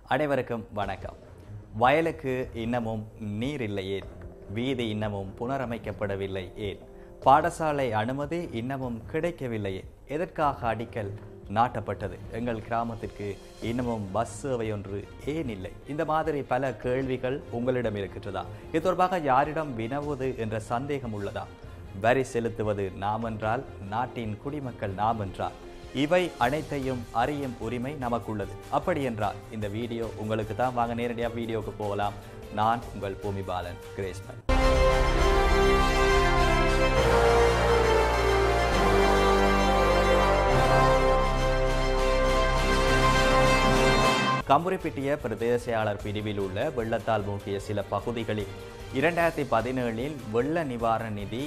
அனைவருக்கும் வணக்கம். வயலுக்கு இன்னமும் நீர் இல்லையே, வீதி இன்னமும் புனரமைக்கப்படவில்லை ஏன், பாடசாலை அனுமதி இன்னமும் கிடைக்கவில்லையே, எதற்காக அடிக்கல் நாட்டப்பட்டது, எங்கள் கிராமத்திற்கு இன்னமும் பஸ் சேவை ஒன்று ஏன் இல்லை? இந்த மாதிரி பல கேள்விகள் உங்களிடம் இருக்கின்றதா? இது தொடர்பாக யாரிடம் வினவுவது என்ற சந்தேகம் உள்ளதா? வரி செலுத்துவது நாம் என்றால், நாட்டின் குடிமக்கள் நாம் என்றால், இவை அனைத்தையும் அறியும் உரிமை நமக்குள்ளது. அப்படி என்றால் இந்த வீடியோ உங்களுக்கு தான். வாங்க நேரடியாக வீடியோக்கு போகலாம். நான் உங்கள் பூமிபாலன் கிரேஸ்மன். கம்புரிப்பிட்டிய பிரதேசையாளர் பிரிவில் உள்ள வெள்ளத்தால் மூழ்கிய சில பகுதிகளில் 2017 வெள்ள நிவாரண நிதி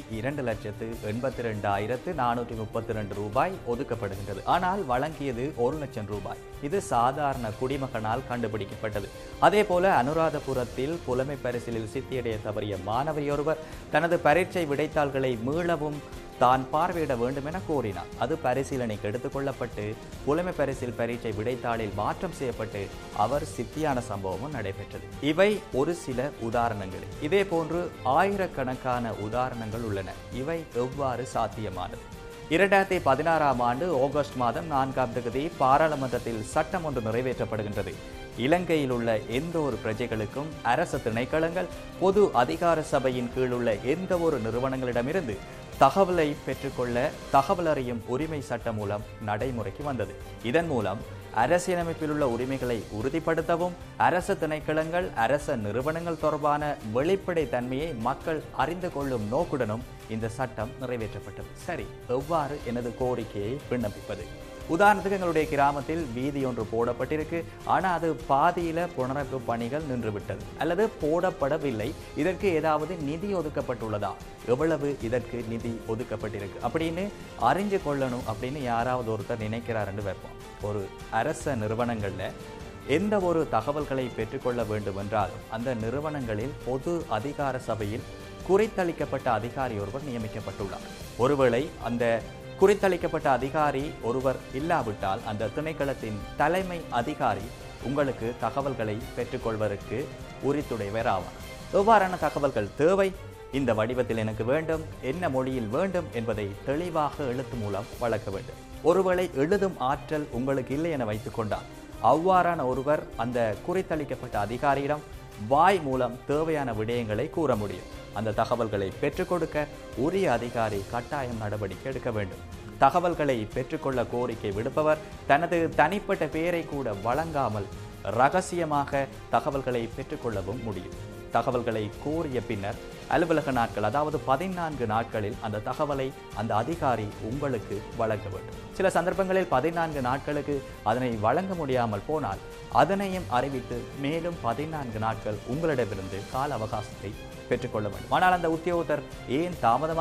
2,82,432 ரூபாய் ஒதுக்கப்படுகின்றது. ஆனால் வழங்கியது 1 லட்சம் ரூபாய். இது சாதாரண குடிமகனால் கண்டுபிடிக்கப்பட்டது. அதே போல அனுராதபுரத்தில் புலமை பரிசிலில் சித்தியடைய தவறிய மாணவியொருவர் தனது பரீட்சை விடைத்தாள்களை மீளவும் தான் பார்வையிட வேண்டும் என கோரினார். அது பரிசீலனைக்கு எடுத்துக் கொள்ளப்பட்டு புலமை பரிசில் பரீட்சை விடைத்தாளில் மாற்றம் செய்யப்பட்டு அவர் சித்தியான சம்பவமும் நடைபெற்றது. இவை ஒரு சில உதாரணங்கள். இதே போன்று ஆயிரக்கணக்கான உதாரணங்கள் உள்ளன. இவை எவ்வாறு சாத்தியமானது? 2016 ஆண்டு ஆகஸ்ட் மாதம் 4ஆம் தேதி பாராளுமன்றத்தில் சட்டம் ஒன்று நிறைவேற்றப்படுகின்றது. இலங்கையில் உள்ள எந்த ஒரு பிரஜைகளுக்கும் அரசு திணைக்களங்கள், பொது அதிகார சபையின் கீழ் உள்ள எந்த ஒரு நிறுவனங்களிடமிருந்து தகவலை பெற்றுக்கொள்ள தகவல் அறியும் உரிமை சட்டம் மூலம் நடைமுறைக்கு வந்தது. இதன் மூலம் அரசியலமைப்பில் உள்ள உரிமைகளை உறுதிப்படுத்தவும் அரசு திணைக்களங்கள், அரச நிறுவனங்கள் தொடர்பான வெளிப்படை தன்மையை மக்கள் அறிந்து கொள்ளும் நோக்குடனும் இந்த சட்டம் நிறைவேற்றப்பட்டது. சரி, எவ்வாறு எனது கோரிக்கையை விண்ணப்பிப்பது? உதாரணத்துக்கு, எங்களுடைய கிராமத்தில் வீதி ஒன்று போடப்பட்டிருக்கு. ஆனால் அது பாதியில புனரமைப்பு பணிகள் நின்றுவிட்டது அல்லது போடப்படவில்லை. இதற்கு ஏதாவது நிதி ஒதுக்கப்பட்டுள்ளதா, எவ்வளவு இதற்கு நிதி ஒதுக்கப்பட்டிருக்கு அப்படின்னு அறிஞ்சு கொள்ளணும் அப்படின்னு யாராவது ஒருத்தர் நினைக்கிறாருன்னு வைப்போம். ஒரு அரச நிறுவனங்கள்ல எந்த ஒரு தகவல்களை பெற்றுக்கொள்ள வேண்டும் என்றால் அந்த நிறுவனங்களில் பொது அதிகார சபையில் குறித்தளிக்கப்பட்ட அதிகாரி ஒருவர் நியமிக்கப்பட்டுள்ளார். ஒருவேளை அந்த குறித்தளிக்கப்பட்ட அதிகாரி ஒருவர் இல்லாவிட்டால் அந்த திணைக்களத்தின் தலைமை அதிகாரி உங்களுக்கு தகவல்களை பெற்றுக்கொள்வதற்கு உரித்துடையவர் ஆவார். எவ்வாறான தகவல்கள் தேவை, இந்த வடிவத்தில் எனக்கு வேண்டும், என்ன மொழியில் வேண்டும் என்பதை தெளிவாக எழுத்து மூலம் வழங்க வேண்டும். ஒருவேளை எழுதும் ஆற்றல் உங்களுக்கு இல்லை என வைத்துக் கொண்டால் அவ்வாறான ஒருவர் அந்த குறித்தளிக்கப்பட்ட அதிகாரியிடம் வாய் மூலம் தேவையான விடயங்களை கூற முடியும். அந்த தகவல்களை பெற்றுக் கொடுக்க உரிய அதிகாரி கட்டாயம் நடவடிக்கை எடுக்க வேண்டும். தகவல்களை பெற்றுக்கொள்ள கோரிக்கை விடுப்பவர் தனது தனிப்பட்ட பெயரை கூட வழங்காமல் இரகசியமாக தகவல்களை பெற்றுக்கொள்ளவும் முடியும். தகவல்களை கோரிய பின்னர் அலுவலக நாட்கள், அதாவது 14 நாட்களில் அந்த தகவலை அந்த அதிகாரி உங்களுக்கு வழங்க வேண்டும். சில சந்தர்ப்பங்களில் 14 நாட்களுக்கு அதனை வழங்க முடியாமல் போனால் அதனையும் அறிவித்து மேலும் 14 நாட்கள் உங்களிடமிருந்து கால அவகாசத்தை பெற்றுக்கொள்ள வேண்டும். ஆனால் அந்த உத்தியோகத்தர் ஏன்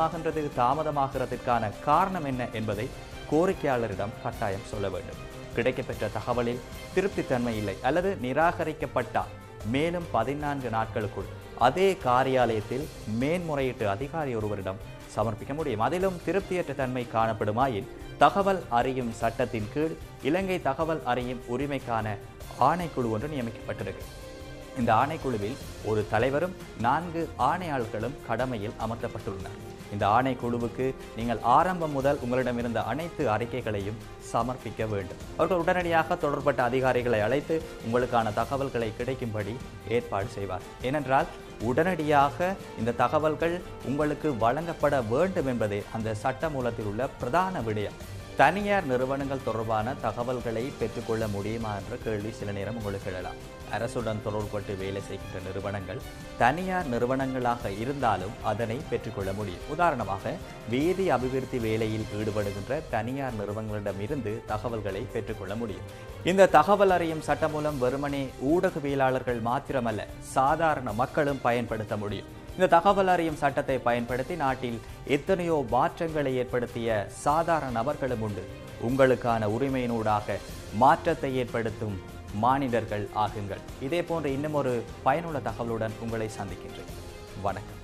தாமதமாகிறதுக்கான காரணம் என்ன என்பதை கோரிக்கையாளரிடம் கட்டாயம் சொல்ல வேண்டும். கிடைக்கப்பெற்ற தகவலில் திருப்தித்தன்மை இல்லை அல்லது நிராகரிக்கப்பட்டால் மேலும் 14 நாட்களுக்குள் அதே காரியாலயத்தில் மேன்முறையீட்டு அதிகாரி ஒருவரிடம் சமர்ப்பிக்க முடியும். அதிலும் திருப்தியற்ற தன்மை காணப்படுமாயின் தகவல் அறியும் சட்டத்தின் கீழ் இலங்கை தகவல் அறியும் உரிமைக்கான ஆணைக்குழு ஒன்று நியமிக்கப்பட்டிருக்கு. இந்த ஆணைக்குழுவில் ஒரு தலைவரும் 4 ஆணையாளர்களும் கடமையில் அமர்த்தப்பட்டுள்ளனர். இந்த ஆணைக்குழுவுக்கு நீங்கள் ஆரம்பம் முதல் உங்களிடம் இருந்த அனைத்து அறிக்கைகளையும் சமர்ப்பிக்க வேண்டும். அவர்கள் உடனடியாக தொடர்பட்ட அதிகாரிகளை அழைத்து உங்களுக்கான தகவல்களை கிடைக்கும்படி ஏற்பாடு செய்வார். ஏனென்றால் உடனடியாக இந்த தகவல்கள் உங்களுக்கு வழங்கப்பட வேண்டும் என்பதே அந்த சட்ட மூலத்தில் உள்ள பிரதான விடயம். தனியார் நிறுவனங்கள் தொடர்பான தகவல்களை பெற்றுக்கொள்ள முடியுமா என்ற கேள்வி சில நேரம் உங்களுக்கு எழலாம். அரசுடன் தொடர்பட்டு வேலை செய்கின்ற நிறுவனங்கள் தனியார் நிறுவனங்களாக இருந்தாலும் அதனை பெற்றுக்கொள்ள முடியும். உதாரணமாக, வீதி அபிவிருத்தி வேலையில் ஈடுபடுகின்ற தனியார் நிறுவனங்களிடமிருந்து தகவல்களை பெற்றுக்கொள்ள முடியும். இந்த தகவல் அறியும் சட்டம் மூலம் வெறுமனே ஊடகவியலாளர்கள் மாத்திரமல்ல, சாதாரண மக்களும் பயன்படுத்த முடியும். இந்த தகவல் அறியும் சட்டத்தை பயன்படுத்தி நாட்டில் எத்தனையோ மாற்றங்களை ஏற்படுத்திய சாதாரண நபர்களும் உண்டு. உங்களுக்கான உரிமையினூடாக மாற்றத்தை ஏற்படுத்தும் மானிடர்கள் ஆகுங்கள். இதே போன்ற இன்னும் ஒரு பயனுள்ள தகவலுடன் உங்களை சந்திக்கின்றேன். வணக்கம்.